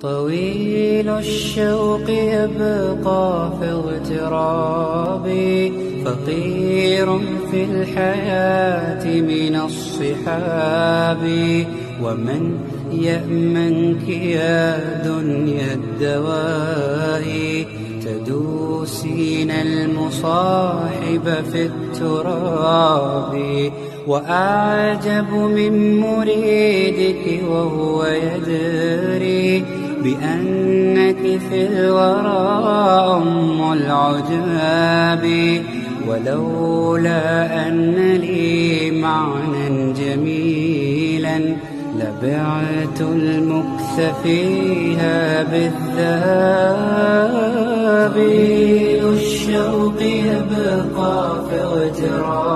طويل الشوق يبقى في اغترابي، فقير في الحياة من الصحاب. ومن يأمنك يا دنيا الدواء، تدوسين المصاحب في التراب. وأعجب من مريدك وهو يدري بأنك في الورى أم العجاب. ولولا أن لي معنى جميلا لبعت المكث فيها بالذهب. الشوق يبقى في اغتراب